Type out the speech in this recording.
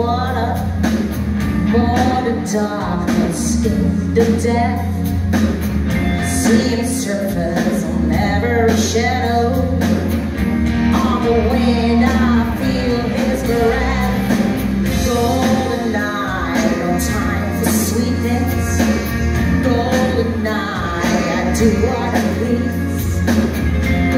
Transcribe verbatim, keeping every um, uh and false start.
water, more to darkness into death. See him surface on every shadow. On the wind I feel his breath. Golden night, no time for sweetness. Golden night, I do what I please.